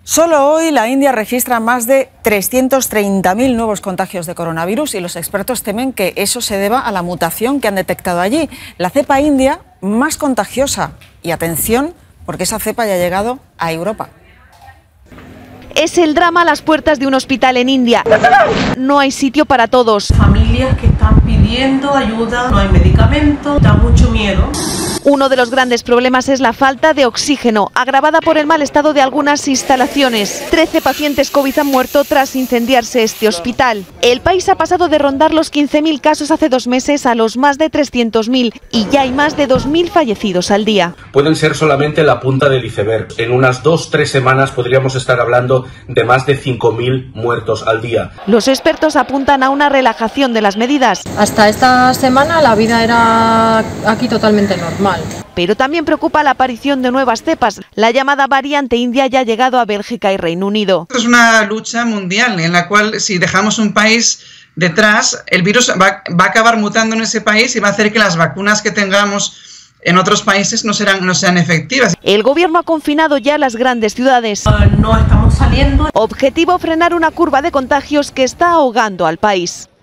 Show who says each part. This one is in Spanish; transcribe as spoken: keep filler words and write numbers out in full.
Speaker 1: Solo hoy la India registra más de trescientos treinta mil nuevos contagios de coronavirus y los expertos temen que eso se deba a la mutación que han detectado allí, la cepa india más contagiosa. Y atención, porque esa cepa ya ha llegado a Europa.
Speaker 2: Es el drama a las puertas de un hospital en India. No hay sitio para todos.
Speaker 3: Familias que están pidiendo ayuda, no hay medicamentos, da mucho miedo.
Speaker 2: Uno de los grandes problemas es la falta de oxígeno, agravada por el mal estado de algunas instalaciones. Trece pacientes COVID han muerto tras incendiarse este hospital. El país ha pasado de rondar los quince mil casos hace dos meses a los más de trescientos mil y ya hay más de dos mil fallecidos al día.
Speaker 4: Pueden ser solamente la punta del iceberg. En unas dos, tres semanas podríamos estar hablando de más de cinco mil muertos al día.
Speaker 2: Los expertos apuntan a una relajación de las medidas.
Speaker 5: Hasta esta semana la vida era aquí totalmente normal.
Speaker 2: Pero también preocupa la aparición de nuevas cepas. La llamada variante india ya ha llegado a Bélgica y Reino Unido.
Speaker 6: Es una lucha mundial en la cual, si dejamos un país detrás, el virus va, va a acabar mutando en ese país y va a hacer que las vacunas que tengamos en otros países no, serán, no sean efectivas.
Speaker 2: El gobierno ha confinado ya las grandes ciudades.
Speaker 3: No estamos saliendo.
Speaker 2: Objetivo: frenar una curva de contagios que está ahogando al país.